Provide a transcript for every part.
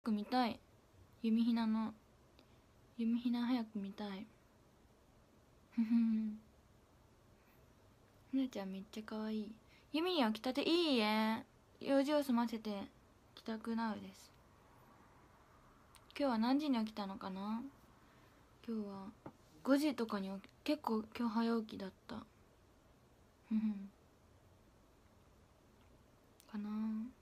く見たい。弓ひな早く見たい。ふふん。ひなちゃんめっちゃ可愛い。弓には来たていいえ。用事を済ませて帰宅なうです。今日は何時に起きたのかな。今日は5時とかに起き、結構今日早起きだった。ふふんかな。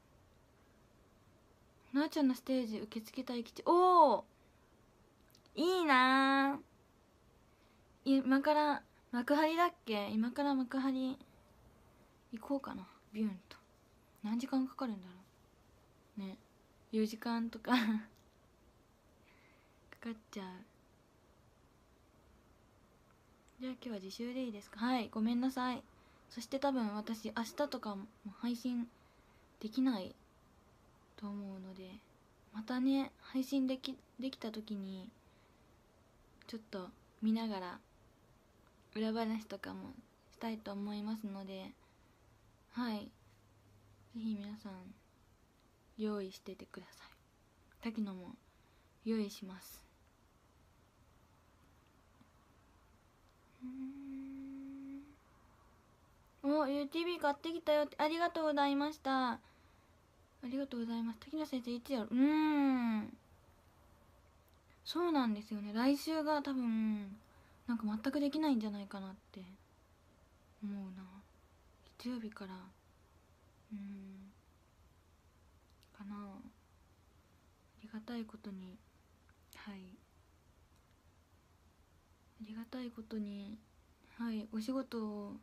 なあちゃんのステージ受付待機中。おお、いいなー。今から幕張だっけ。今から幕張行こうかな。ビューンと。何時間かかるんだろうね。4時間とかかかっちゃう。じゃあ今日は自習でいいですか。はい、ごめんなさい。そして多分私明日とかも配信できないと思うので、またね配信できた時にちょっと見ながら裏話とかもしたいと思いますので、はい、ぜひ皆さん用意しててください。滝野も用意します。お、UTV 買ってきたよって。ありがとうございました。ありがとうございます。滝野先生いつやる。そうなんですよね。来週が多分なんか全くできないんじゃないかなって思うな。月曜日からかな。ありがたいことに、はい、ありがたいことに、はい、お仕事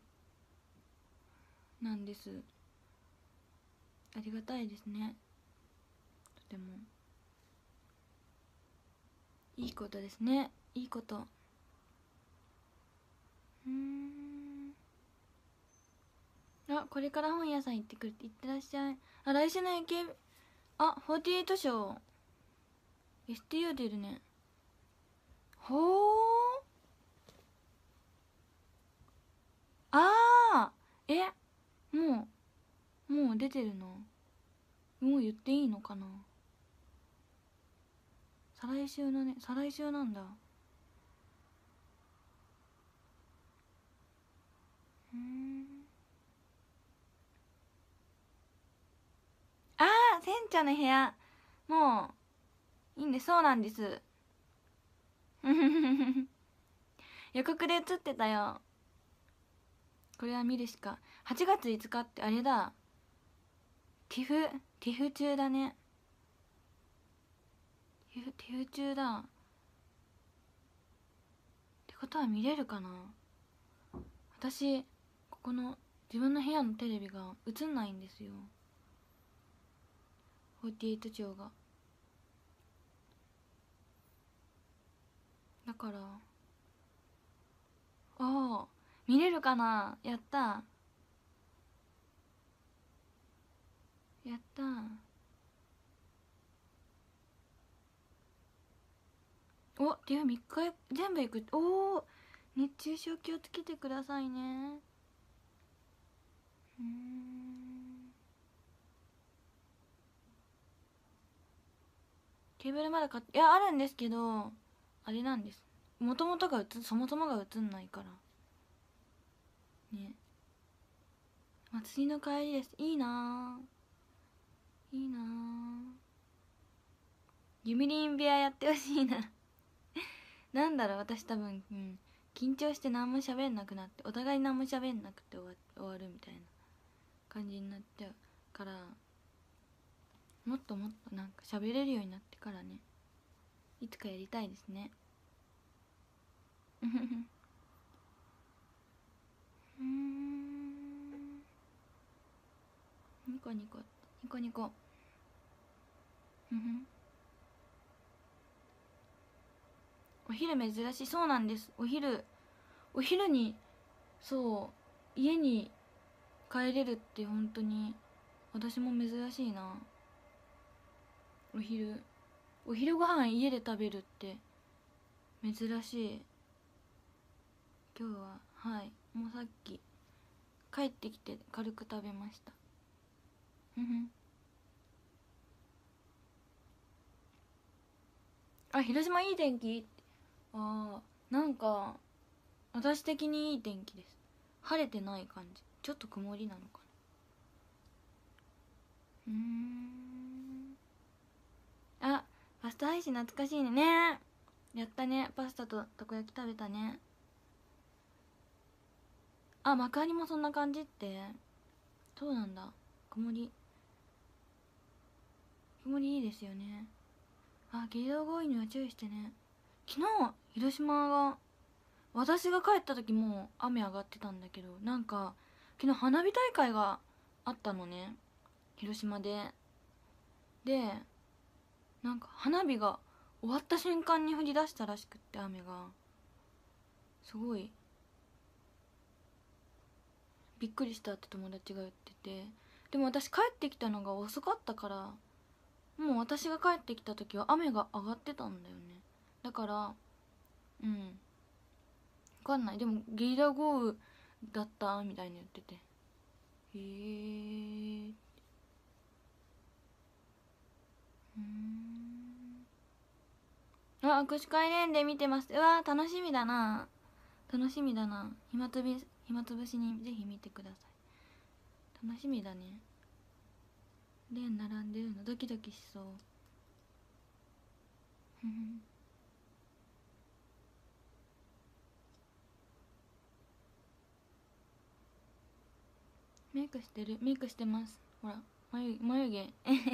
なんです。ありがたいですね。とてもいいことですね。いいこと。あ、これから本屋さん行ってくるって。行ってらっしゃい。あ、来週の AK、 あ、48章 STU 出るね。ほー。あー、え、もう出てるの。もう言っていいのかな。再来週のね、再来週なんだ。あー、せんちゃんの部屋もういいんで。そうなんです。予告で映ってたよ。これは見るしか。8月5日ってあれだ。ティフ中だね。ティフ中だ。ってことは見れるかな。私ここの自分の部屋のテレビが映んないんですよ。48兆が。だから見れるかな。やった、やった。お、ていう3日全部行く。おお、熱中症気をつけてくださいね。ケーブルまだ買って、いやあるんですけど、あれなんです。もともとがそもそもが映んないからね。祭りの帰りです。いいなぁ、いいなぁ。ユミリン部屋やってほしいな。なんだろう、私多分、緊張して何も喋んなくなって、お互い何も喋んなくて終わるみたいな感じになっちゃうから、もっともっとなんか喋れるようになってからね、いつかやりたいですね。ニコニコニコニコ。お昼珍しい。そうなんです。お昼に、そう家に帰れるって本当に私も珍しいな。お昼ご飯家で食べるって珍しい。今日は、はい、もうさっき帰ってきて軽く食べました。 あ、広島いい天気。あー、なんか私的にいい天気です。晴れてない感じ、ちょっと曇りなのかな。あ、パスタ配信懐かしいね。ね、やったね。パスタとたこ焼き食べたね。あ、幕張もそんな感じって。そうなんだ。曇りいいですよね。あ、ゲリラ豪雨には注意してね。昨日広島が、私が帰った時も雨上がってたんだけど、なんか昨日花火大会があったのね、広島で。で、なんか花火が終わった瞬間に降り出したらしくって、雨がすごいびっくりしたって友達が言ってて。でも私帰ってきたのが遅かったから、もう私が帰ってきた時は雨が上がってたんだよね。だから分かんない。でもゲリラ豪雨だったみたいに言ってて、へえ。あ、握手会連で見てます。うわー、楽しみだな。楽しみだな。暇つぶしにぜひ見てください。楽しみだね。連並んでるのドキドキしそう。メイクしてる。メイクしてます。ほら、眉毛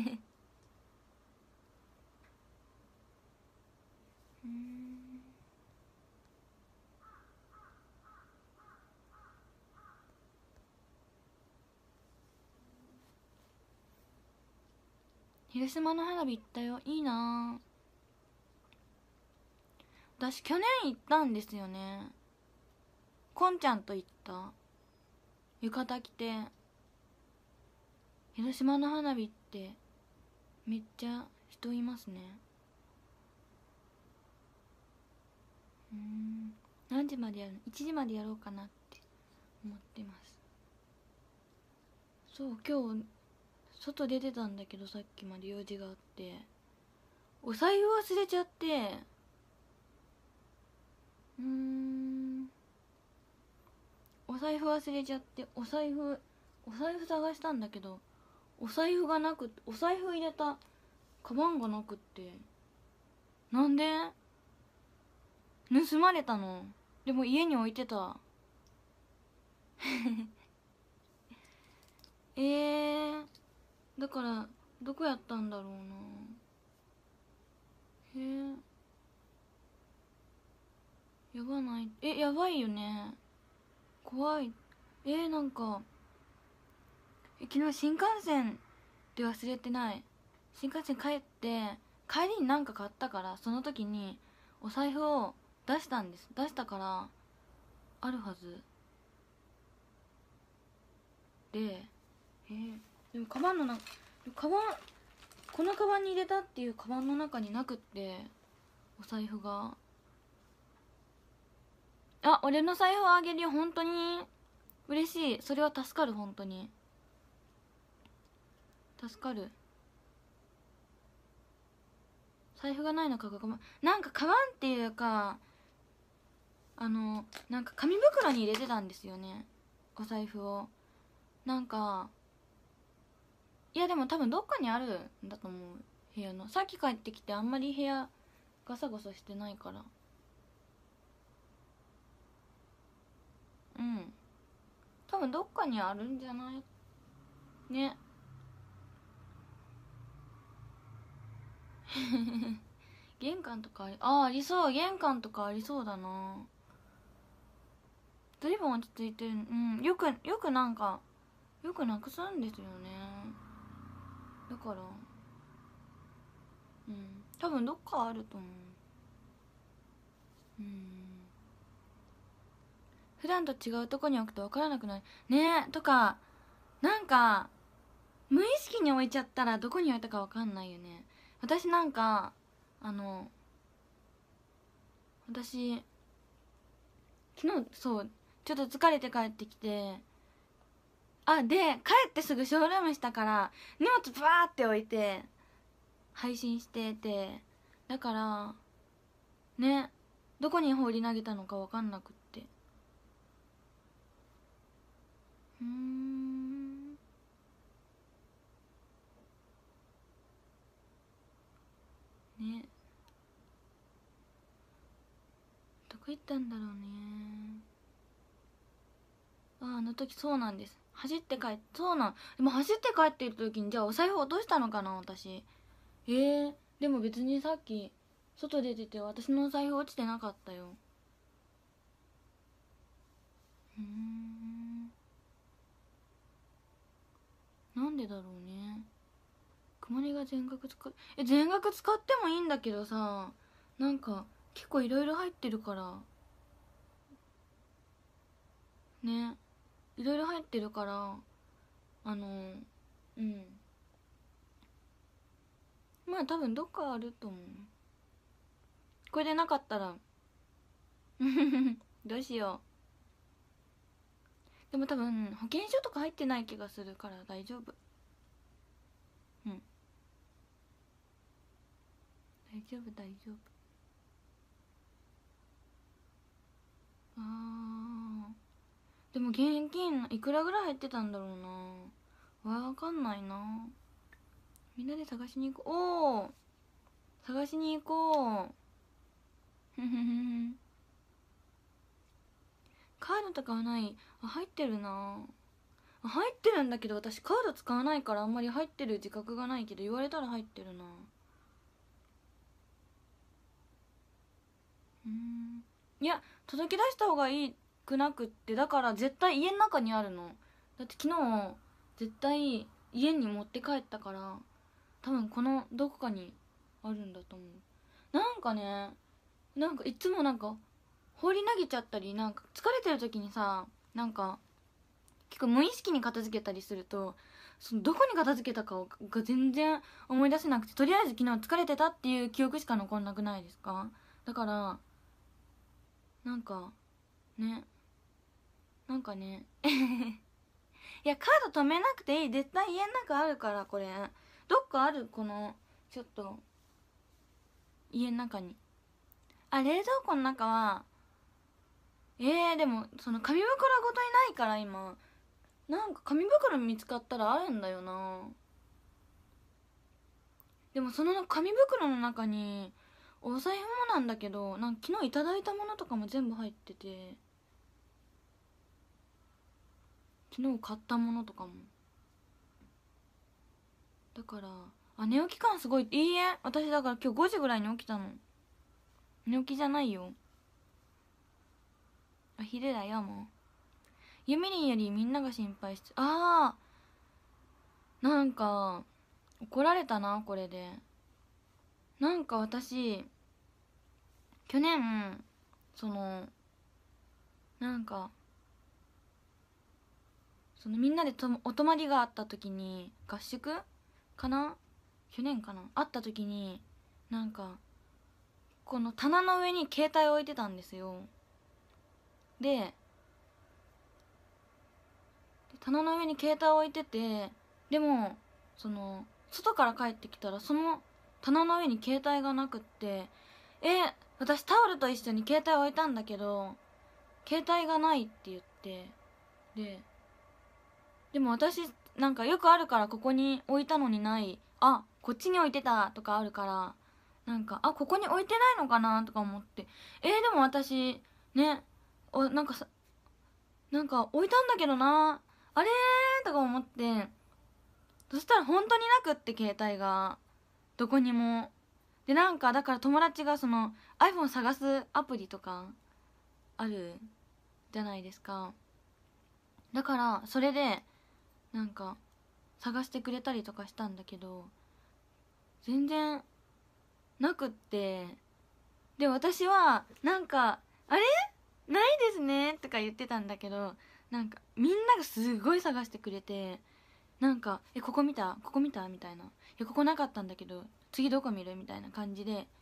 広島の花火行ったよ。いいな。私去年行ったんですよね。こんちゃんと行った。浴衣着て。広島の花火ってめっちゃ人いますね。何時までやるの？ 1 時までやろうかなって思ってます。そう、今日外出てたんだけど、さっきまで用事があってお財布忘れちゃって、お財布忘れちゃって、お財布探したんだけど、お財布がなくって、お財布入れたカバンがなくって。なんで？盗まれたの？でも家に置いてた。だからどこやったんだろうな。やばない？やばいよね。怖い。なんか昨日新幹線で忘れてない。新幹線帰って帰りに何か買ったから、その時にお財布を出したからあるはずで。でもこのカバンに入れたっていうカバンの中になくって、お財布が。あ、俺の財布をあげるよ。本当に嬉しい。それは助かる。本当に助かる。財布がないのかがなんかカバンっていうか、なんか紙袋に入れてたんですよね、お財布を。なんか、いやでも多分どっかにあるんだと思う。部屋の、さっき帰ってきてあんまり部屋ガサゴサしてないから。多分どっかにあるんじゃないね。玄関とかありそう。玄関とかありそうだな。随分落ち着いてる。よくなんかよくなくすんですよね。だから多分どっかあると思う。普段と違うとこに置くと分からなくなるね。とか、なんか無意識に置いちゃったらどこに置いたか分かんないよね。私なんか私昨日そうちょっと疲れて帰ってきて、で帰ってすぐショールームしたから荷物バーって置いて配信してて、だからね、どこに放り投げたのか分かんなくって。ね、どこ行ったんだろうね。あの時そうなんです。走って帰って、そうなんでも走って帰っている時に、じゃあお財布落としたのかな私。でも別にさっき外出てて私のお財布落ちてなかったよ。なんでだろうね。曇りが全額使う、全額使ってもいいんだけどさ、なんか結構いろいろ入ってるからね、いろいろ入ってるから、まあ多分どっかあると思う。これでなかったらどうしよう。でも多分保険証とか入ってない気がするから大丈夫。大丈夫大丈夫。でも現金いくらぐらい入ってたんだろうな。わかんないな。みんなで探しに行こう。おお、探しに行こう。カードとかはない。入ってるな。入ってるんだけど私カード使わないからあんまり入ってる自覚がないけど、言われたら入ってるな。いや、届け出した方がいいくなくって、だから絶対家の中にあるの。だって昨日絶対家に持って帰ったから、多分このどこかにあるんだと思う。なんかね、なんかいつもなんか放り投げちゃったり、なんか疲れてる時にさ、なんか結構無意識に片付けたりすると、そのどこに片付けたかが全然思い出せなくて、とりあえず昨日疲れてたっていう記憶しか残んなくないですか。だからなんかね、なんかねいやカード止めなくていい、絶対家の中あるから。これどっかある、このちょっと家の中に。冷蔵庫の中はでもその紙袋ごといないから今。なんか紙袋見つかったらあるんだよな。でもその紙袋の中にお財布もなんだけど、なんか昨日いただいたものとかも全部入ってて、昨日買ったものとかも。だから寝起き感すごい。いいえ、私だから今日5時ぐらいに起きたの。寝起きじゃないよ。昼だよもう。ゆみりんよりみんなが心配して、なんか怒られたなこれで。なんか私去年なんかみんなでお泊まりがあった時に、合宿かな、去年かな、あった時に、なんかこの棚の上に携帯を置いてたんですよ。で棚の上に携帯を置いてて、でも外から帰ってきたらその棚の上に携帯がなくって、私タオルと一緒に携帯置いたんだけど携帯がないって言って、でも私なんかよくあるから、ここに置いたのにない、こっちに置いてたとかあるから、なんかここに置いてないのかなとか思って、でも私ね、なんか置いたんだけどな、あれとか思って、そしたら本当になくって、携帯がどこにも。でなんかだから友達がiPhone 探すアプリとかあるじゃないですか。だからそれでなんか探してくれたりとかしたんだけど、全然なくって、で私はなんかあれないですねとか言ってたんだけど、なんかみんながすごい探してくれて、なんかここ見たここ見たみたいな、ここなかったんだけど次どこ見るみたいな感じで、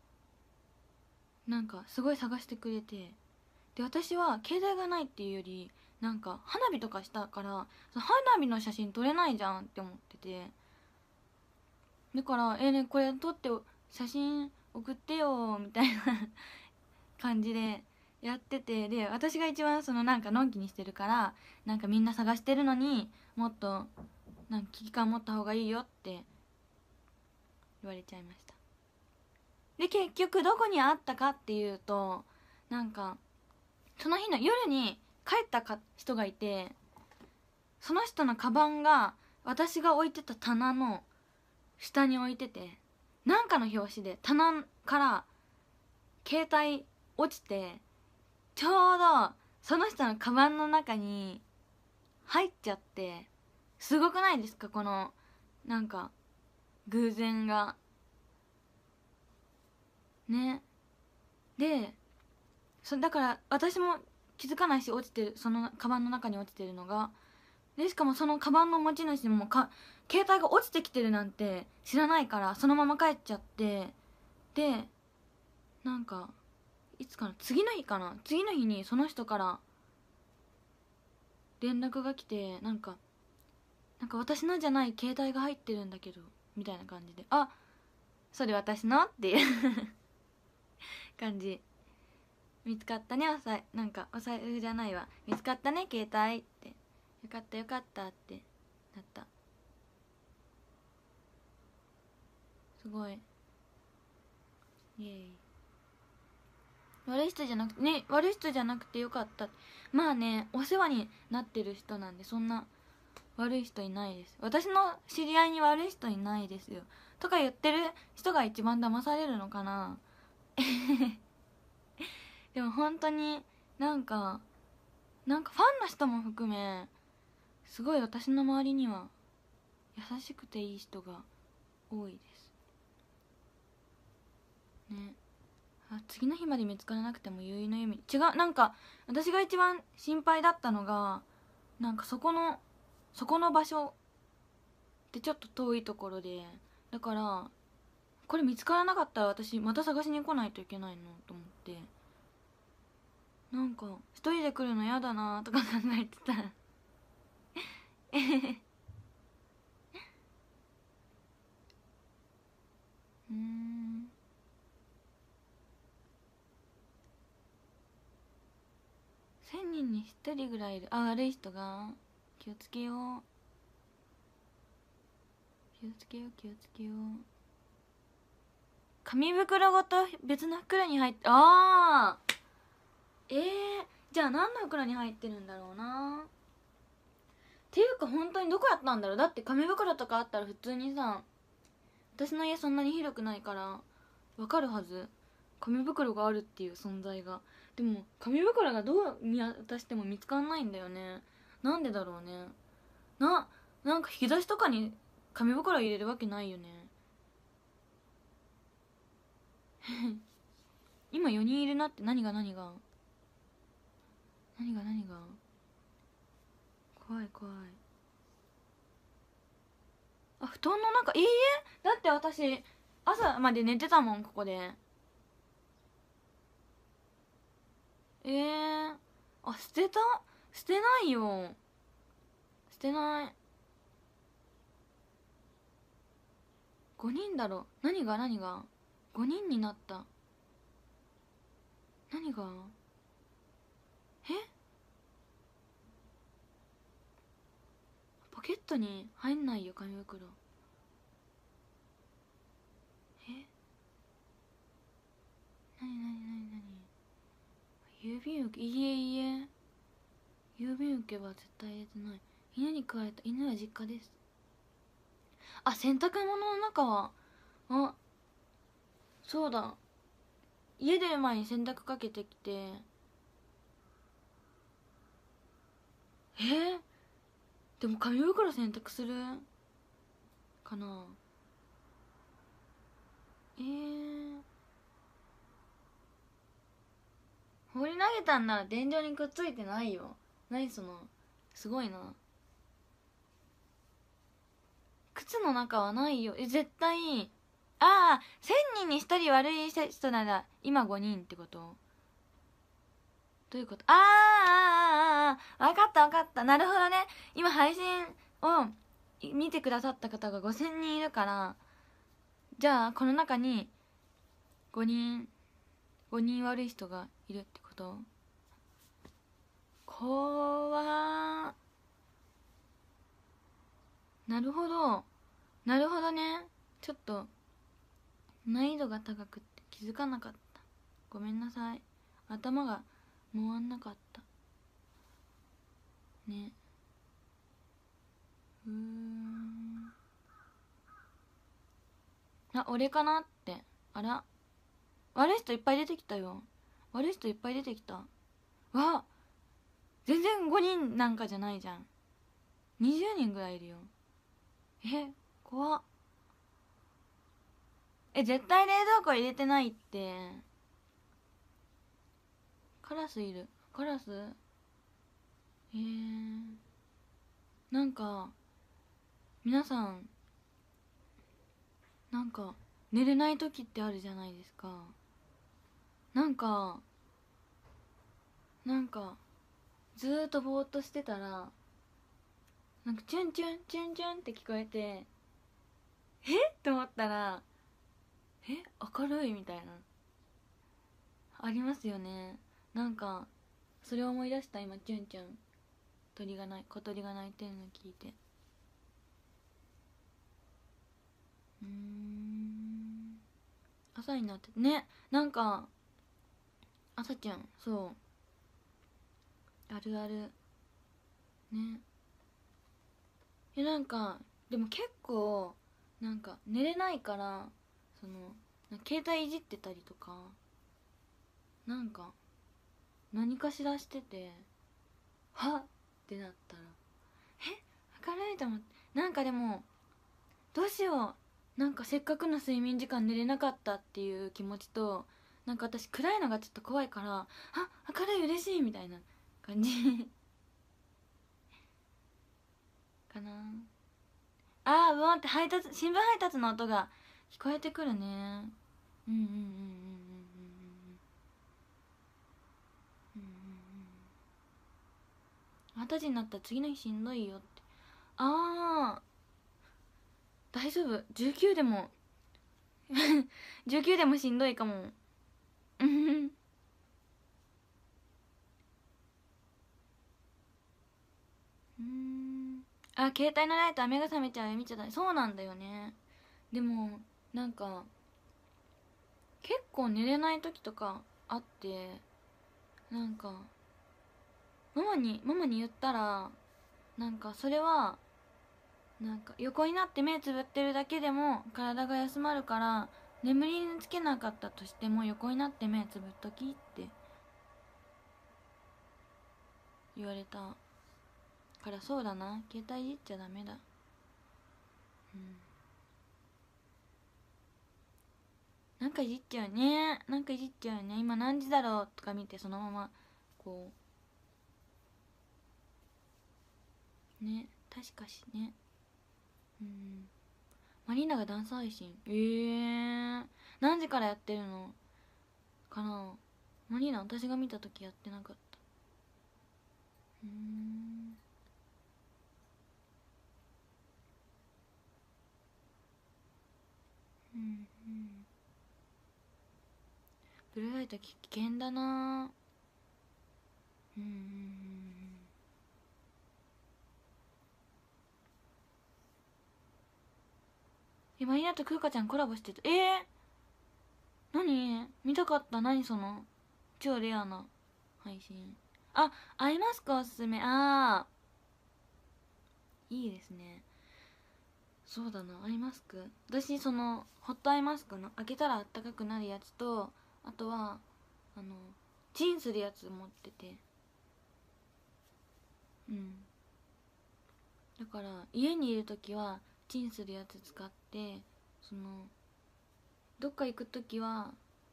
なんかすごい探してくれて、で私は携帯がないっていうより、なんか花火とかしたから、その花火の写真撮れないじゃんって思ってて、だからねこれ撮って写真送ってよみたいな感じでやってて、で私が一番そのなんかのんきにしてるから、なんかみんな探してるのにもっとなんか危機感持った方がいいよって言われちゃいました。で結局どこにあったかっていうと、なんかその日の夜に帰った人がいて、その人のカバンが私が置いてた棚の下に置いてて、なんかの拍子で棚から携帯落ちて、ちょうどその人のカバンの中に入っちゃって、すごくないですかこのなんか偶然がね。でだから私も気づかないし、落ちてる、そのカバンの中に落ちてるのが。でしかもそのカバンの持ち主も携帯が落ちてきてるなんて知らないから、そのまま帰っちゃって、でなんかいつかな、次の日にその人から連絡が来て、なんか私のじゃない携帯が入ってるんだけどみたいな感じで、あ、それ私のっていう感じ。見つかったね、なんかお財布じゃないわ、見つかったね携帯って、よかったよかったってなった。すごい、イエーイ。悪い人じゃなくてね、悪い人じゃなくてよかった。まあね、お世話になってる人なんで、そんな悪い人いないです。私の知り合いに悪い人いないですよとか言ってる人が一番騙されるのかなでも本当になんかファンの人も含め、すごい私の周りには優しくていい人が多いですね。次の日まで見つからなくても結の夢、違う、なんか私が一番心配だったのが、なんかそこの場所ってちょっと遠いところで、だからこれ見つからなかったら私また探しに来ないといけないのと思って、なんか一人で来るの嫌だなとか考えてたら1000人に1人ぐらいいる。悪い人が。気をつけよう気をつけよう気をつけよう。紙袋ごと別の袋に入って、じゃあ何の袋に入ってるんだろうな。っていうか本当にどこやったんだろう。だって紙袋とかあったら普通にさ、私の家そんなに広くないからわかるはず、紙袋があるっていう存在が。でも紙袋がどう見渡しても見つかんないんだよね。なんでだろうね。なんか引き出しとかに紙袋入れるわけないよね今4人いるなって。何が怖い怖い。布団の中、いいえ、だって私朝まで寝てたもんここで。捨てないよ、捨てない。5人だろ。何が5人になった。何がポケットに入んないよ紙袋。何郵便受け、いいえ郵便受けは絶対入れてない。犬に加えた。犬は実家です。洗濯物の中は、そうだ、家出る前に洗濯かけてきて。でも紙袋洗濯するかな。放り投げたんなら天井にくっついてないよ。何その、すごいな。靴の中はないよ。絶対。1000人に1人悪い人なら今5人ってこと？どういうこと？分かった。なるほどね。今配信を見てくださった方が5000人いるから、じゃあこの中に 5人悪い人がいるってこと？怖ー。なるほどなるほどね。ちょっと難易度が高くって気づかなかった。ごめんなさい。頭が回んなかったね。あ、俺かなって。あら、悪い人いっぱい出てきたよ。悪い人いっぱい出てきた。わ、全然5人なんかじゃないじゃん。20人ぐらいいるよ。怖っ。絶対冷蔵庫入れてないって。カラスいる。カラス。なんか皆さん、なんか寝れない時ってあるじゃないですか。なんかずーっとぼーっとしてたら、なんかチュンチュンチュンチュンって聞こえて、って思ったら、明るいみたいな、ありますよね。なんかそれを思い出した今。チュンチュン、小鳥が鳴いてるの聞いて。朝になってね。なんか朝ちゃん、そうあるあるね。なんかでも結構なんか寝れないから、なんか携帯いじってたりとか、なんか何かしらしてて、はっってなったら、明るいと思って。なんかでもどうしよう、なんかせっかくの睡眠時間寝れなかったっていう気持ちと、なんか私暗いのがちょっと怖いから、明るい嬉しいみたいな感じかな。ブワンって新聞配達の音が聞こえてくるね。うんうんうんうんうんうんうんうん。二十歳になったら次の日しんどいよって。あ大丈夫。19でも19でもしんどいかも。うん携帯のライトは目が覚めちゃうよ、見ちゃダメ。そうなんだよね。でもなんか結構寝れない時とかあって、なんかママに言ったら、なんかそれはなんか横になって目つぶってるだけでも体が休まるから、眠りにつけなかったとしても横になって目つぶっときって言われたから、そうだな、携帯いじっちゃダメだ。なんかいじっちゃうね。なんかいじっちゃうね。今何時だろうとか見て、そのままこうね。確かしね。マリーナがダンス配信。何時からやってるのかな。マリーナ私が見た時やってなかった。ブルーライト危険だな。マリーナとクーカちゃんコラボしてた。何見たかった。何その超レアな配信。アイマスクおすすめ。いいですね。そうだな、アイマスク。私ホットアイマスクの開けたらあったかくなるやつと、あとはチンするやつ持ってて、だから家にいる時はチンするやつ使って、どっか行く時は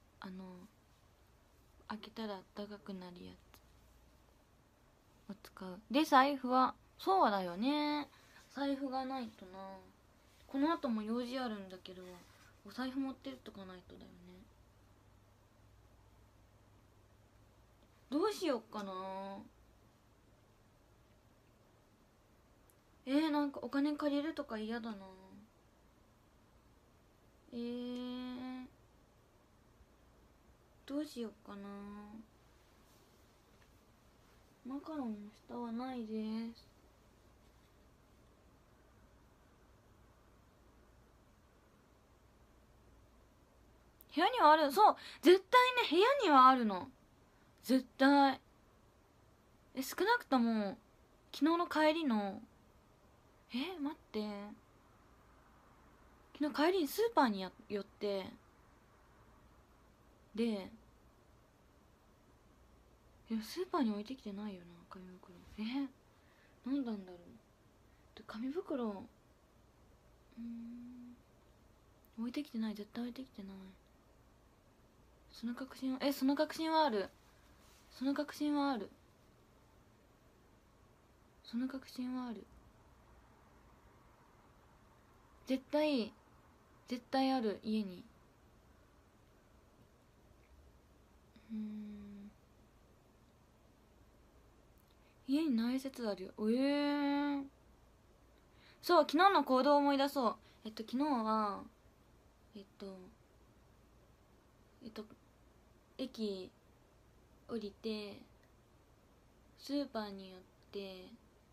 開けたらあったかくなるやつを使う。で財布は、そうだよね、財布がないとな。この後も用事あるんだけど、お財布持ってっとかないとだよね。どうしよっかな。なんかお金借りるとか嫌だな。 どうしようかな。マカロンの下はないです。部屋にはある。そう、絶対ね、部屋にはあるの、絶対。少なくとも昨日の帰りの待って、昨日帰りにスーパーに寄って、でスーパーに置いてきてないよな紙袋。何なんだろう。紙袋置いてきてない、絶対置いてきてない。その確信はその確信はある。その確信はある。その確信はある。絶対ある、家に。家にない説あるよ。そう、昨日の行動を思い出そう。昨日は駅降りてスーパーに寄って、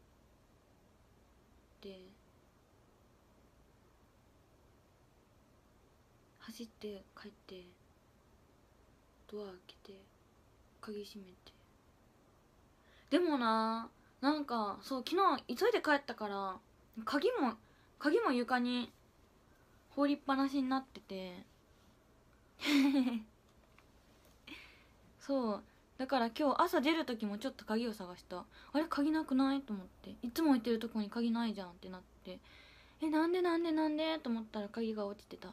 で走って帰って、ドア開けて鍵閉めて。でもなんかそう、昨日急いで帰ったから鍵も床に放りっぱなしになっててそうだから今日朝出る時もちょっと鍵を探した。あれ、鍵なくないと思って、いつも置いてるとこに鍵ないじゃんってなって、なんでと思ったら鍵が落ちてた。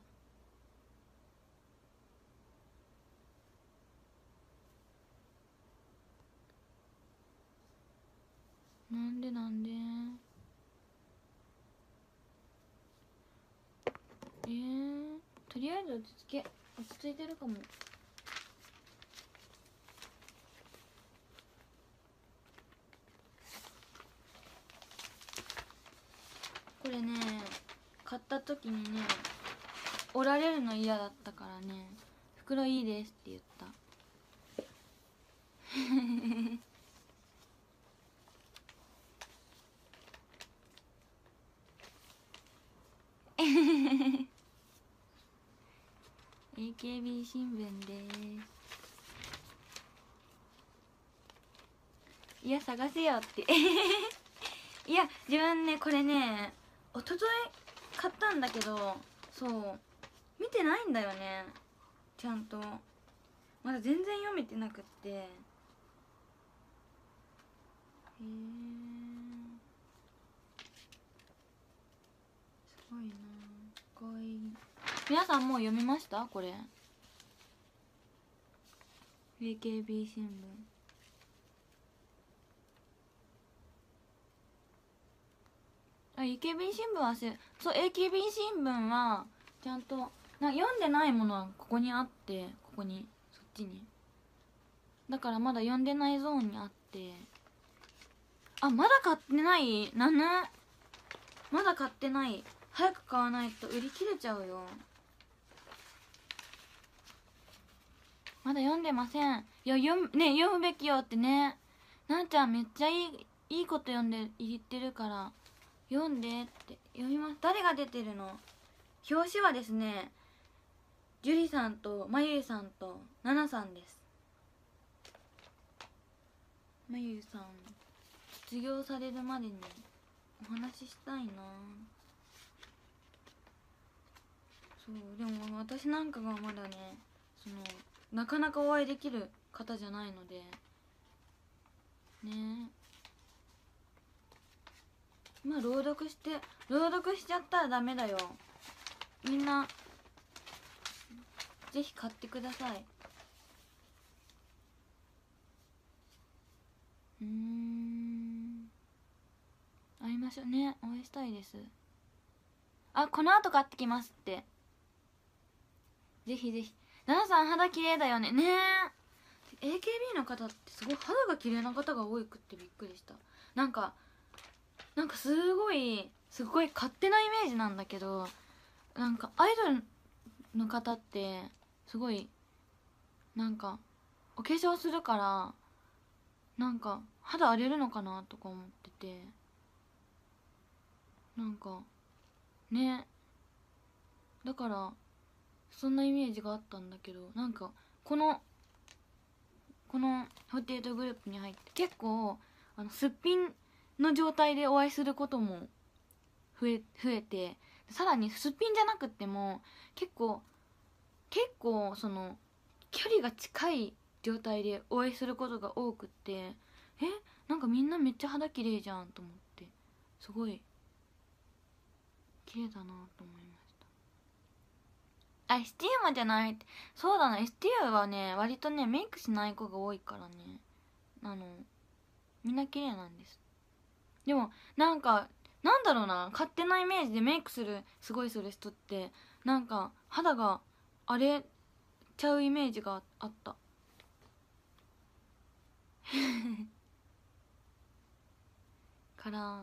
なんでとりあえず落ち着いてるかも。これね、買った時にね、折られるの嫌だったからね、袋いいですって言ったAKB 新聞です。いや、探せよっていや、自分ね、これね、一昨日買ったんだけど、そう見てないんだよね、ちゃんと。まだ全然読めてなくって。すごいな。かわいい。皆さんもう読みました？これ AKB 新聞。AKB 新聞はそう、 AKB 新聞はちゃんと読んでないものはここにあって、ここに、そっちに。だからまだ読んでないゾーンにあって。まだ買ってない。まだ買ってない。早く買わないと売り切れちゃうよ。まだ読んでません。いや、読むべきよってね。なんちゃんめっちゃいいこと言ってるから読んでって。読みます。誰が出てるの？表紙はですね、樹里さんとまゆゆさんとななさんです。まゆゆさん卒業されるまでにお話ししたいな。そうでも私なんかがまだね、なかなかお会いできる方じゃないのでね。まあ朗読しちゃったらダメだよ。みんなぜひ買ってください。会いましょうね。お会いしたいです。この後買ってきますって。ぜひぜひ。奈々さん肌綺麗だよね。AKB の方ってすごい肌が綺麗な方が多くってびっくりした。なんかすごい勝手なイメージなんだけど、なんかアイドルの方ってすごいなんかお化粧するからなんか肌荒れるのかなとか思ってて、なんかね、だからそんなイメージがあったんだけど、なんかこの48グループに入って結構すっぴんの状態でお会いすることも増えて、さらにすっぴんじゃなくっても結構その距離が近い状態でお会いすることが多くって、なんかみんなめっちゃ肌綺麗じゃんと思って、すごい綺麗だなと思いました。STU じゃないって。そうだな、 STU はね割とねメイクしない子が多いからね、みんな綺麗なんです。でもなんかなんだろうな、勝手なイメージでメイクすごいする人ってなんか肌が荒れちゃうイメージがあったから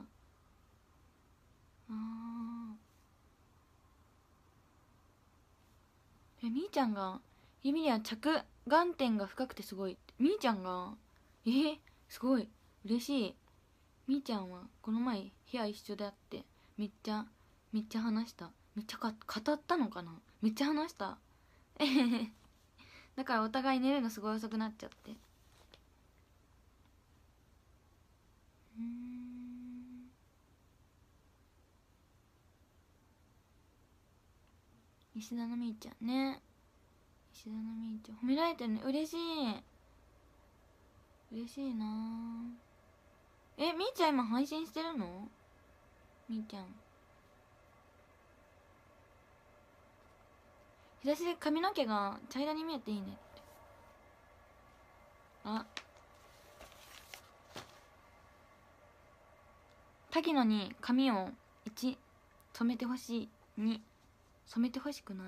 みーちゃんが指には着眼点が深くてすごいって、みーちゃんがすごい嬉しい。みーちゃんはこの前部屋一緒であってめっちゃ話した。めっちゃ語ったのかな、めっちゃ話しただからお互い寝るのすごい遅くなっちゃって。石田のみーちゃんね、石田のみーちゃん褒められてるね、嬉しいなみーちゃん今配信してるの？みーちゃん日差しで髪の毛が茶色に見えていいねって。滝野に髪を1染めてほしい、2染めてほしくない。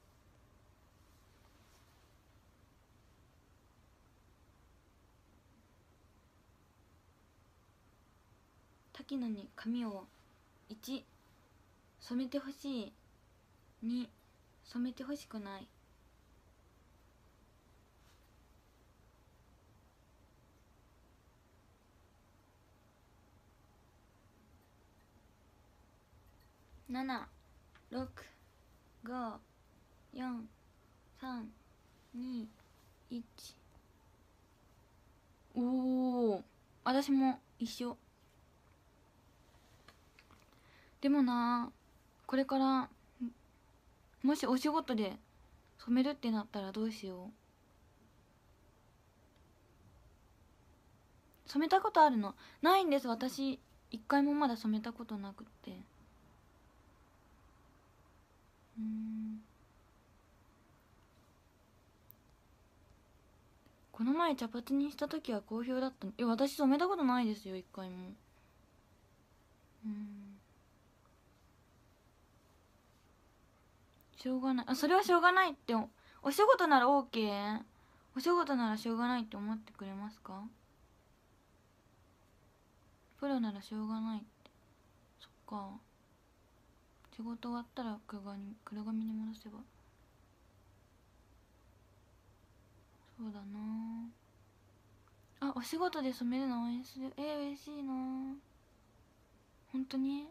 滝野に髪を1染めてほしい、2染めてほしくない。7、6、5、4、3、2、1。おお、私も一緒。でもな、これからもしお仕事で染めるってなったらどうしよう。染めたことあるの？ないんです、私一回もまだ染めたことなくって。この前茶髪にした時は好評だったの。私染めたことないですよ、一回も。しょうがない。それはしょうがないって。お仕事なら OK？ お仕事ならしょうがないって思ってくれますか？プロならしょうがないって。そっか、仕事終わったら黒髪に戻せば。そうだな。お仕事で染めるの応援する。嬉しいな。本当に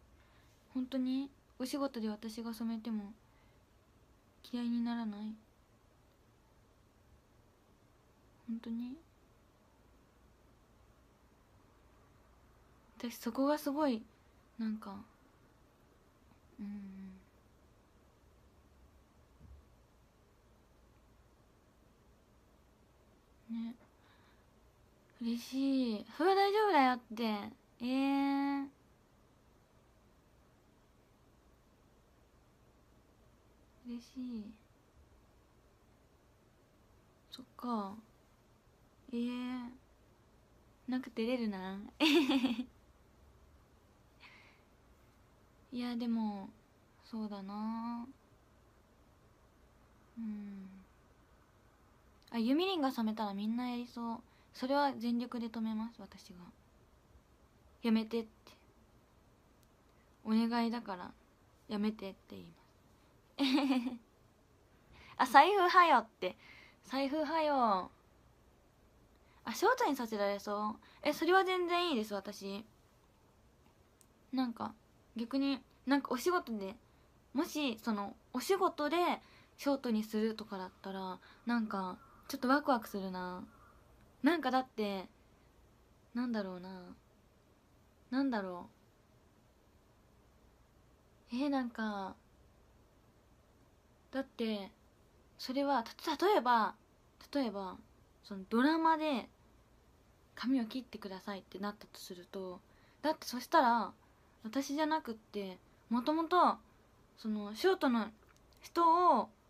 お仕事で私が染めても嫌いにならない？本当に？私そこがすごいなんかね、嬉しい。それは大丈夫だよって。嬉しい。そっか。なくて出るな。いやでもそうだな。ゆみりんが染めたらみんなやりそう。それは全力で止めます、私が。やめてって、お願いだからやめてって言います財布はよって。 財布はよ。あ、ショートにさせられそう。それは全然いいです。私なんか逆になんかお仕事で、もしそのお仕事でショートにするとかだったらなんかちょっとワクワクするな。なんかだってなんだろうな、なんだろう、なんかだってそれは例えばそのドラマで髪を切ってくださいってなったとすると、だってそしたら私じゃなくってもともとそのショートの人を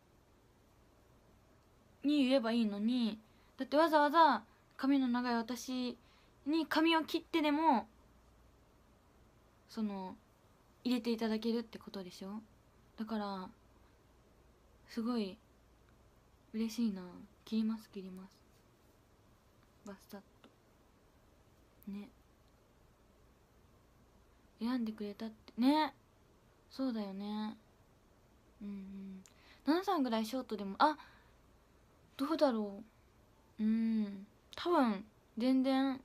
に言えばいいのに、だってわざわざ髪の長い私に髪を切ってでもその入れていただけるってことでしょ。だからすごい嬉しいな。切ります切ります。バスタッとね、選んでくれたってね。そうだよね。うんうん。7さんぐらいショートでも、あ、どうだろう。多分全然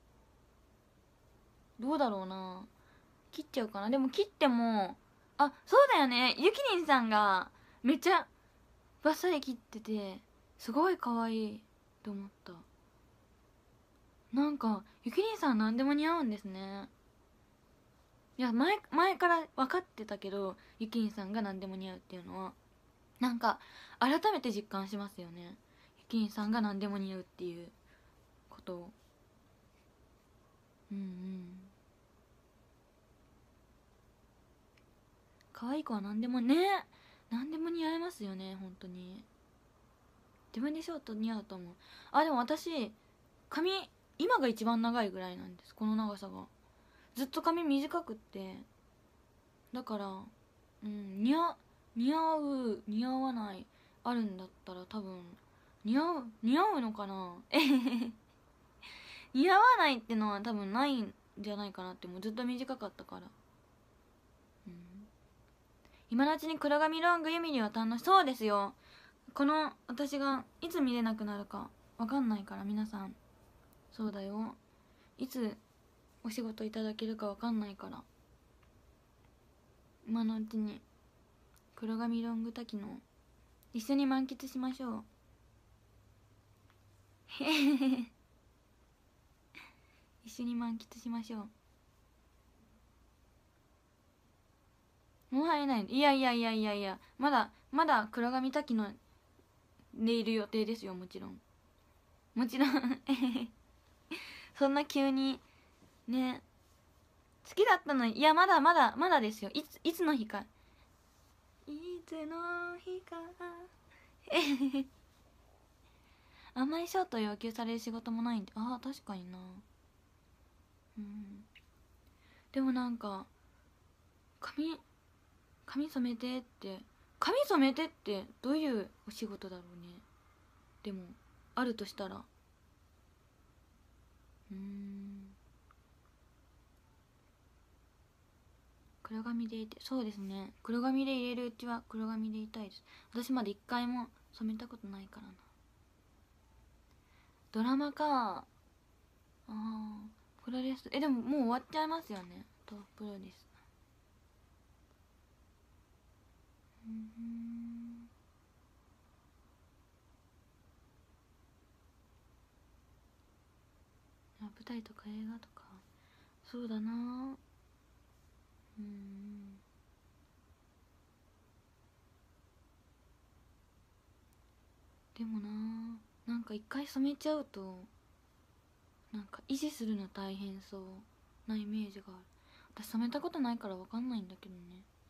どうだろうな。切っちゃうかな。でも切っても、あ、そうだよね、ゆきりんさんがめっちゃバッサリ切っててすごい可愛いと思った。なんかゆきりんさん何でも似合うんですね。いや、前から分かってたけど、ゆきりんさんが何でも似合うっていうのはなんか改めて実感しますよね。ゆきりんさんが何でも似合うっていうことを。うんうん。可愛い子は何でもね、何でも似合いますよね、本当に。自分でショート似合うと思う。あ、でも私髪今が一番長いぐらいなんです、この長さが。ずっと髪短くって、だから似合う似合わないあるんだったら多分似合うのかな。似合わないってのは多分ないんじゃないかなって。もうずっと短かったから。今のうちに黒髪ロングユミリは楽しそうですよ。この私がいつ見れなくなるか分かんないから皆さん。そうだよ、いつお仕事いただけるか分かんないから、今のうちに黒髪ロング滝の一緒に満喫しましょう。一緒に満喫しましょう。もう入れない。いやいやいやいやいや、まだ黒髪滝のでいる予定ですよ。もちろんもちろん。そんな急にね。好きだったのに、いや、まだですよ。いつの日か、いつの日か。あんまりショート要求される仕事もないんで。ああ、確かにな。でもなんか髪染めてって、髪染めてってどういうお仕事だろうね。でもあるとしたら黒髪でいて、そうですね、黒髪で入れるうちは黒髪でいたいです。私まだ一回も染めたことないからな。ドラマか。プロレス、でももう終わっちゃいますよね、プロレス。舞台とか映画とか、そうだな。でもなんか一回染めちゃうとなんか維持するの大変そうなイメージがある。私染めたことないから分かんないんだけどね。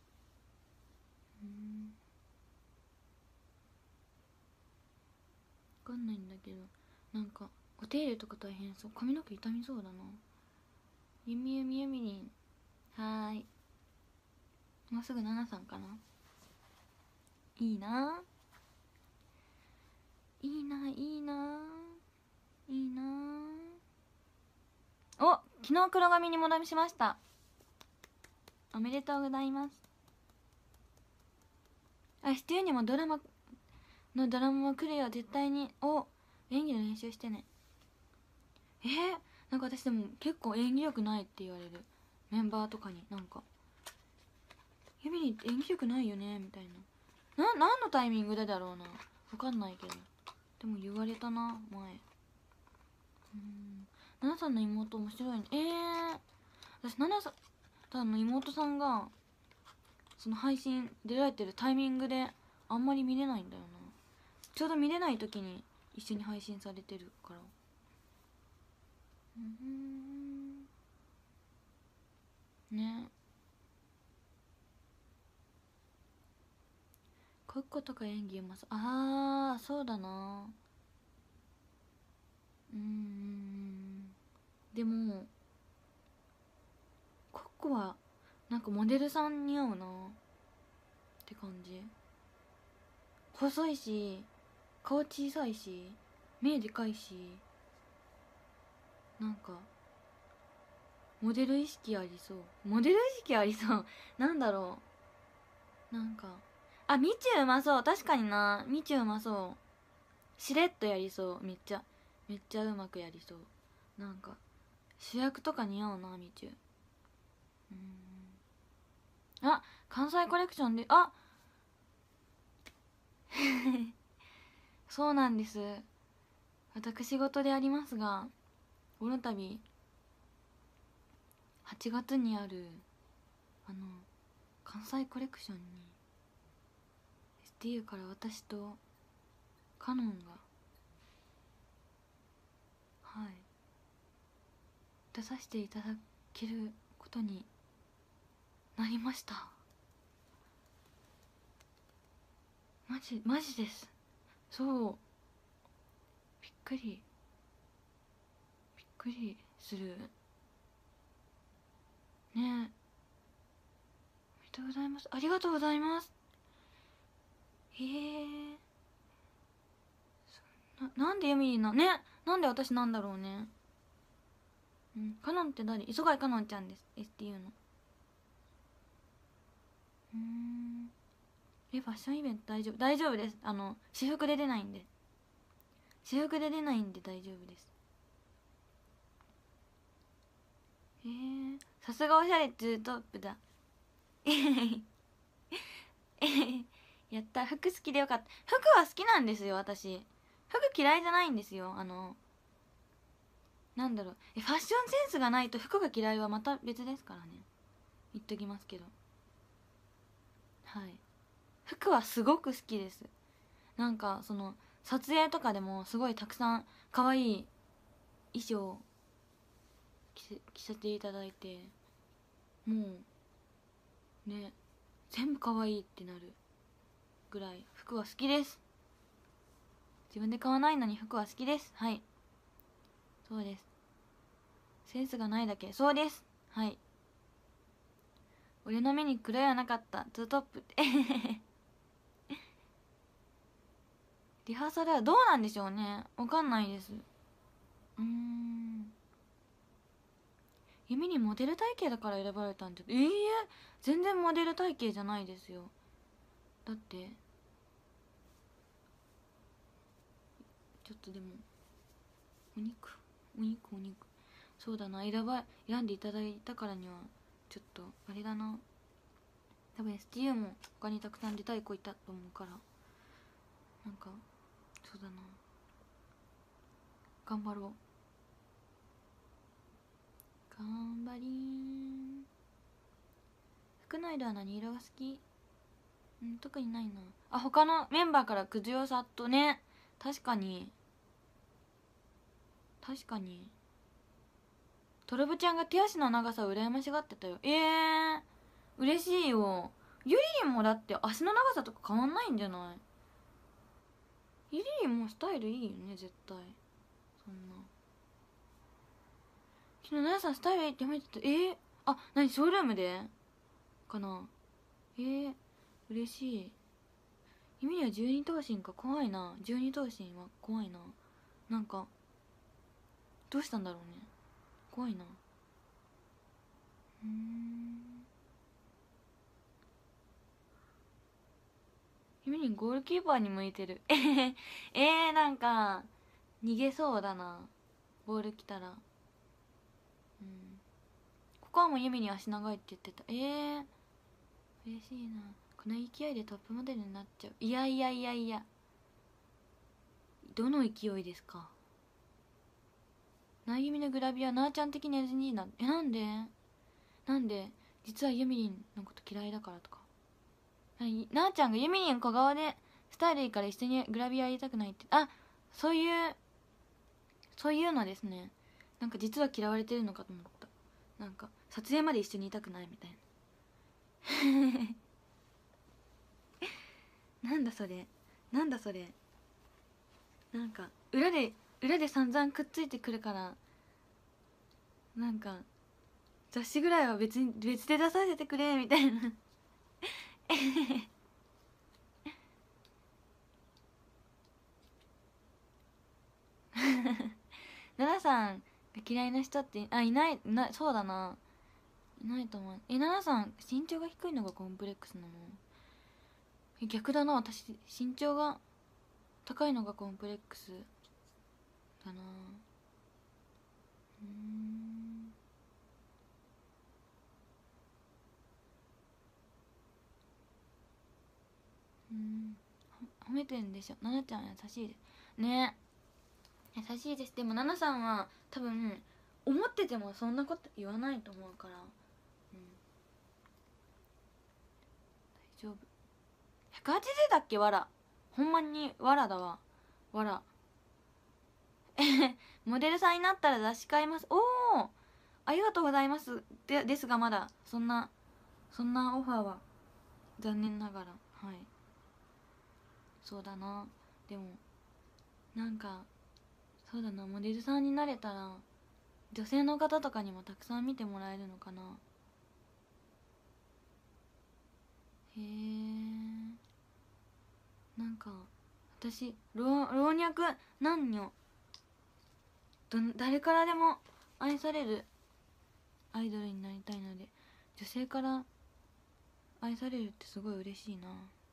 分かんないんだけど、なんかお手入れとか大変そう。髪の毛傷みそうだな。ゆみりん、はーい。もうすぐ7さんかな。いいないいないいないいな。お、昨日黒髪に戻しました。おめでとうございます。シチューにもドラマのドラマは来るよ絶対に。お、演技の練習してね。なんか私でも結構演技力ないって言われる、メンバーとかに。なんかユミリって演技力ないよねみたいな。何のタイミングでだろうな、分かんないけど、でも言われたな前。ナナさんの妹面白いね。私ナナさんの妹さんがその配信出られてるタイミングであんまり見れないんだよな。ちょうど見れない時に一緒に配信されてるから。ね、コッコとか演技うまそう。あーそうだな。でもコッコはなんかモデルさん似合うなって感じ。細いし顔小さいし目でかいし、なんかモデル意識ありそう。モデル意識ありそうなんだろう、なんかみちゅうまそう。確かにな、みちゅうまそう。しれっとやりそう。めっちゃうまくやりそう。なんか主役とか似合うなみちゅう。関西コレクションでそうなんです。私事でありますが、この度8月にある関西コレクションに STU から私とカノンが出させていただけることになりました。マジです。そう、びっくりするね。おめでとうございます。ありがとうございます。なんでユミリなね、なんで私なんだろうね。カノンって誰？磯貝カノンちゃんです、 STU の。ファッションイベント大丈夫です。私服で出ないんで大丈夫です。さすがおしゃれツートップだやった。服好きでよかった。服は好きなんですよ私。服嫌いじゃないんですよ。なんだろう、ファッションセンスがないと服が嫌いはまた別ですからね、言っときますけど。服はすごく好きです。なんかその撮影とかでもすごいたくさん可愛い衣装着せていただいて、もうね、全部可愛いってなるぐらい服は好きです。自分で買わないのに服は好きです。そうです。センスがないだけ。そうです。俺の目に黒いはなかった。ツートップってリハーサルはどうなんでしょうね、わかんないです。弓にモデル体型だから選ばれたんじゃ。全然モデル体型じゃないですよ。だってちょっとでもお肉そうだな、選んでいただいたからにはちょっとあれだな。多分 STU も他にたくさん出たい子いたと思うから、なんかそうだな、頑張ろう。頑張りー。服の色は何色が好き？特にないな。他のメンバーからくずよさとね。確かにトロブちゃんが手足の長さを羨ましがってたよ。嬉しいよ。ゆりりんもだって足の長さとか変わんないんじゃない？ゆりりんもスタイルいいよね絶対。そんな昨日なやさんスタイルいいって褒めてた。何ショールームでかな。嬉しい。意味は十二頭身か。怖いな。十二頭身は怖いな。なんかどうしたんだろうね、怖いな。 ゆみりんゴールキーパーに向いてるなんか逃げそうだな、ボール来たら。ここはもうゆみりん足長いって言ってた。嬉しいな。この勢いでトップモデルになっちゃう。いやいやいやいや、どの勢いですか。なゆみのグラビアなーちゃん的に NG なん。なんで実はゆみりんのこと嫌いだからとか。なーちゃんがゆみりん小顔でスタイルいいから一緒にグラビアやりたくないって。そういうのですね。なんか実は嫌われてるのかと思った。なんか撮影まで一緒にいたくないみたいななんだそれ、なんか裏で散々くっついてくるから、なんか雑誌ぐらいは別で出させてくれみたいな奈々さんが嫌いな人っていない、そうだな、いないと思う。奈々さん身長が低いのがコンプレックスなの？逆だな、私身長が高いのがコンプレックスだな。褒めてんでしょ。奈々ちゃん優しいですね。優しいです。でも奈々さんは多分思っててもそんなこと言わないと思うから、大丈夫。180だっけ、わら。ほんまにわらだわ、わらモデルさんになったら雑誌買います。おお、ありがとうございます。ですがまだそんなオファーは残念ながら。はい、そうだな。でもなんかそうだな、モデルさんになれたら女性の方とかにもたくさん見てもらえるのかな。へえ。なんか私老若男女誰からでも愛されるアイドルになりたいので、女性から愛されるってすごい嬉しいな。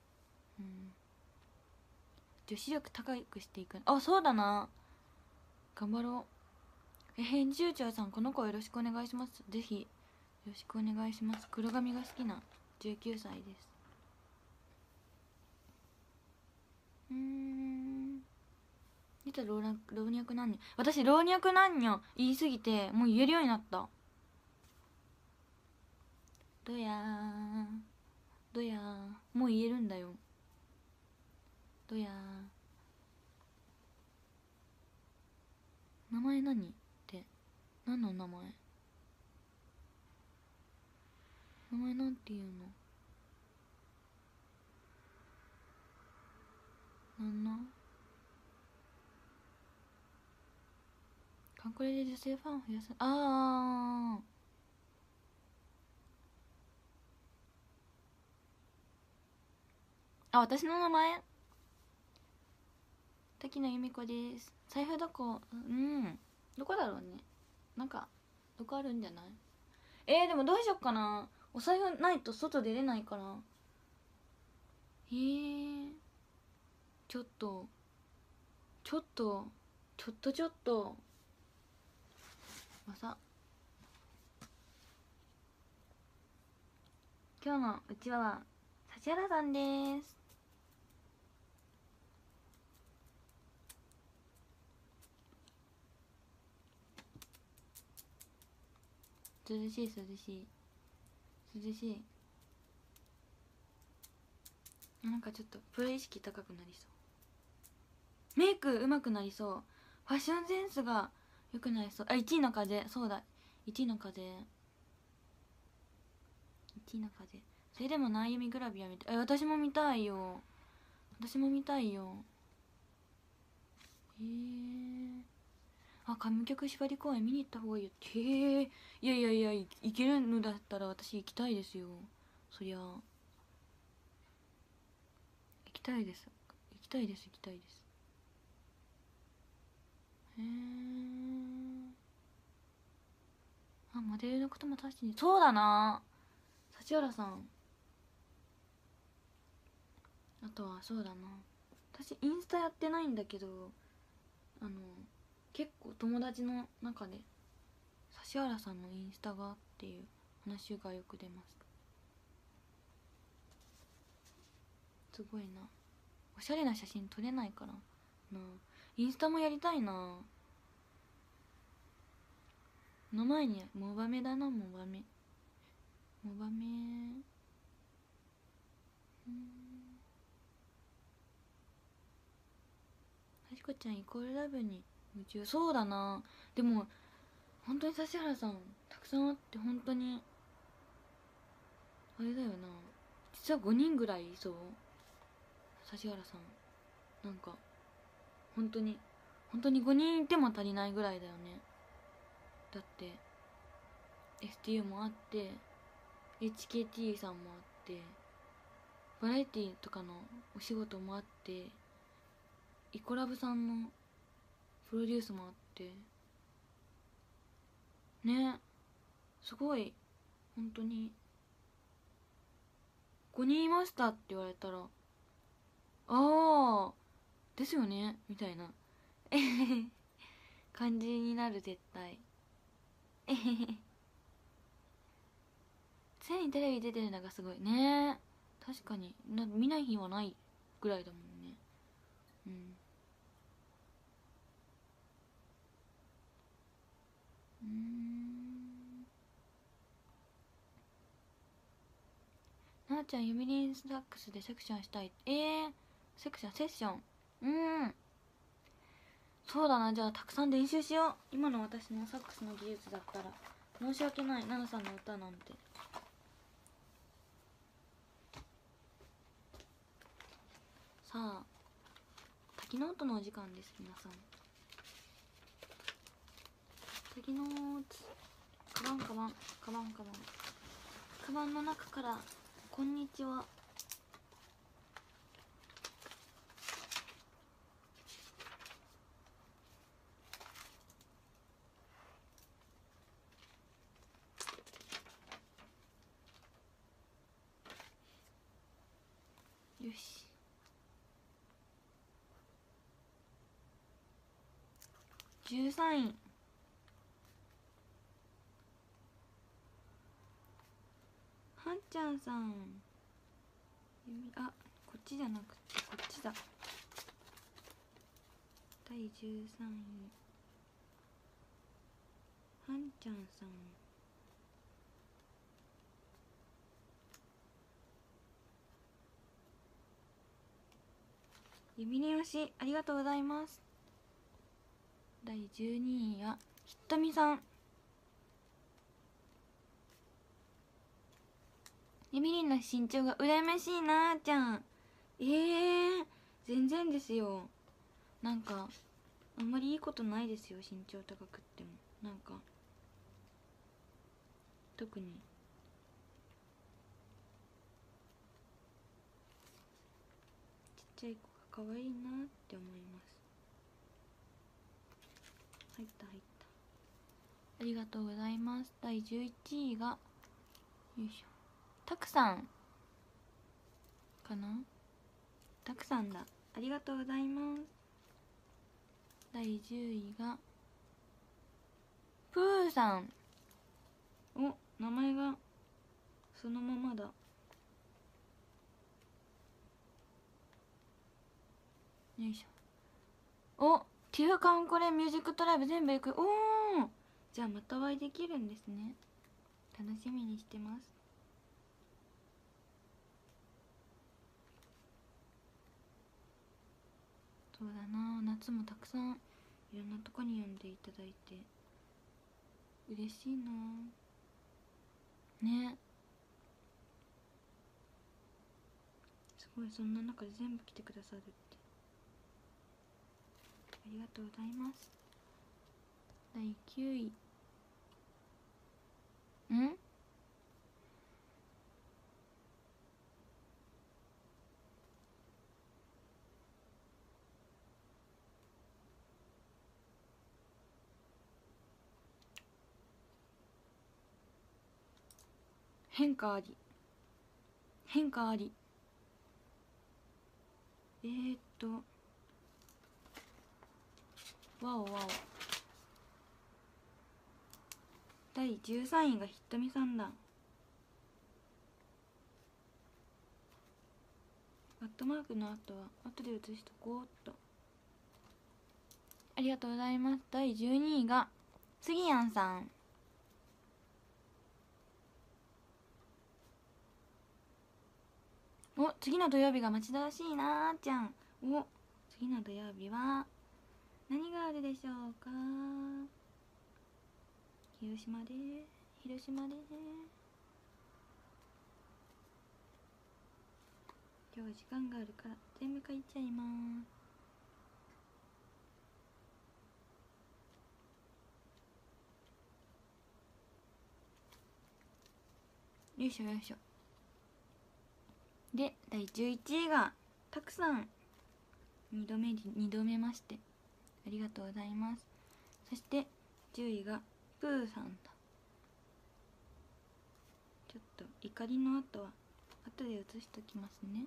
女子力高くしていく。そうだな、頑張ろう。編集長さん、この子よろしくお願いします。ぜひよろしくお願いします。黒髪が好きな19歳です。出た。老若男女。私老若男女言いすぎてもう言えるようになった。どやもう言えるんだよ。どや名前何って何の名前なんていうの。なんのこれで女性ファン増やす。私の名前滝野由美子です。財布どこ？どこだろうね。なんかどこあるんじゃない？でもどうしよっかな。お財布ないと外出れないから。ちょっとまさ、今日のうちわは指原さんです。涼しい。なんかちょっとプロ意識高くなりそう。メイク上手くなりそう。ファッションセンスが良くなりそう。1位の風。そうだ、1位の風。それでもなゆみグラビア見て。私も見たいよ。上曲縛り公演見に行った方がいいよ。いや行けるのだったら私行きたいですよ。そりゃ行きたいです。モデルのことも確かにそうだな。指原さんあとはそうだな、私インスタやってないんだけど、結構友達の中で指原さんのインスタがっていう話がよく出ます。すごいな、おしゃれな写真撮れないからな。インスタもやりたいな。の前にモバメだな、モバメ。はしこちゃんイコールラブに夢中。そうだな。でも本当に指原さんたくさんあって、本当にあれだよな、実は5人ぐらいいそう、指原さん。なんか本当に5人いても足りないぐらいだよね。だって STU もあって HKT さんもあってバラエティとかのお仕事もあってイコラブさんのプロデュースもあってね、すごい本当に5人いましたって言われたら、ああですよねみたいな感じになる、絶対。常にテレビ出てるのがすごいね。確かに見ない日はないぐらいだもんね。ななちゃん、ユミリンサックスでセクションしたい。セッション。そうだな、じゃあたくさん練習しよう。今の私のサックスの技術だったら申し訳ない、ナナさんの歌なんて。さあ、滝の音のお時間です。皆さん、滝の音。カバンの中からこんにちは。よし、13位。はんちゃんさん、あ、こっちじゃなくてこっちだ。第13位、はんちゃんさん。指に押しありがとうございます。第12位はひっとみさん。ゆみりんの身長が羨ましいなあちゃん。全然ですよ。なんかあんまりいいことないですよ、身長高くっても。なんか特にちっちゃい子が可愛いなって思います。入った。ありがとうございます。第11位が、よいしょ、たくさんかな。たくさんだ。ありがとうございます。第10位がプーさん。お、名前がそのままだ。よいしょ。お、ティフカンコレミュージックトライブ全部行く。おー、じゃあまたお会いできるんですね。楽しみにしてます。そうだな、夏もたくさんいろんなとこに呼んでいただいて嬉しいなね。すごい、そんな中で全部来てくださるってありがとうございます。第9位、変化あり。 わおわお。第13位がひとみさんだ。アットマークの後は後で写しとこうっと。ありがとうございます。第12位がスギヤンさん。お、次の土曜日が待ち遠しいなーちゃん。お、次の土曜日は何があるでしょうか。広島で広島で今日は時間があるから全部書いちゃいます。よいしょよいしょ。で第11位がたくさん2度目ましてありがとうございます。そして10位がプーさんだ。ちょっと怒りの後は後で写しときますね。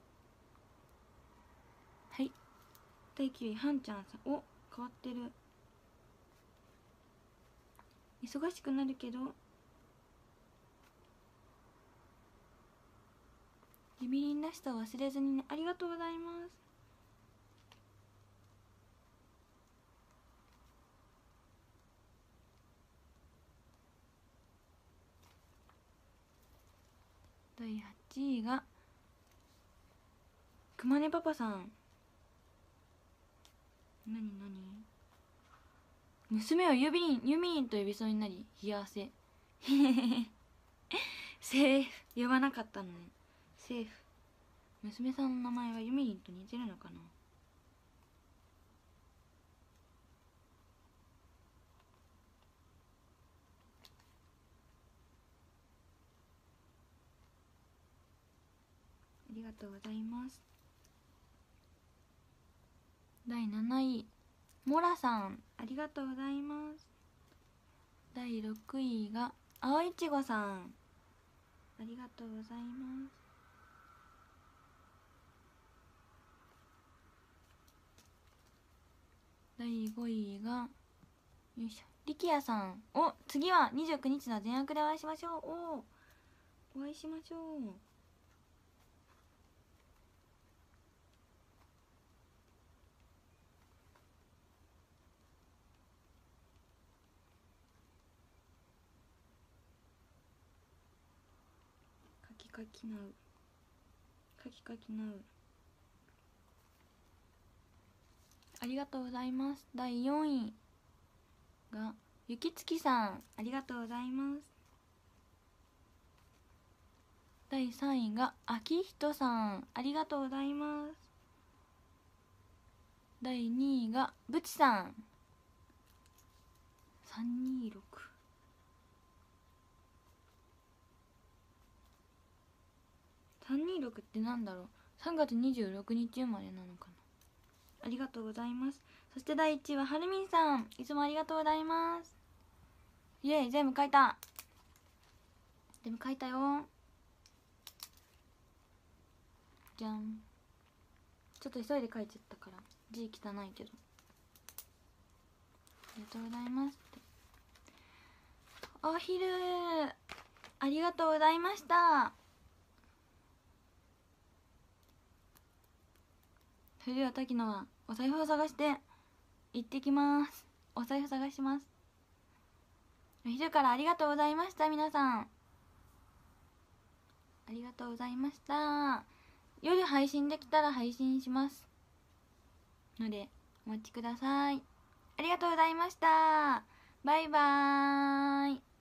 はい。第9位はんちゃんさん。お、変わってる。忙しくなるけどリビリンらしさを忘れずにね。ありがとうございます。第8位がくまねパパさん。なになに。娘をユミリンと呼びそうになり冷や汗。セーフ。呼ばなかったのね。セーフ。娘さんの名前はユミリンと似てるのかな。ありがとうございます。第7位モラさん。ありがとうございます。第6位が青いちごさん。ありがとうございます。第5位がよいしょりきやさん。お、次は29日の全悪でお会いしましょう。お会いしましょう。かきなう。ありがとうございます。第4位がゆきつきさん。ありがとうございます。第3位があきひとさん。ありがとうございます。第2位がぶちさん。326。326ってなんだろう。3月26日生まれなのかな。ありがとうございます。そして第1位ははるみんさん。いつもありがとうございます。イエイ、全部書いた。全部書いたよ。じゃん。ちょっと急いで書いちゃったから字汚いけどありがとうございますって。お昼ありがとうございました。それでは滝野はお財布を探して行ってきます。お財布探します。お昼からありがとうございました。皆さんありがとうございました。夜配信できたら配信しますのでお待ちください。ありがとうございました。バイバーイ。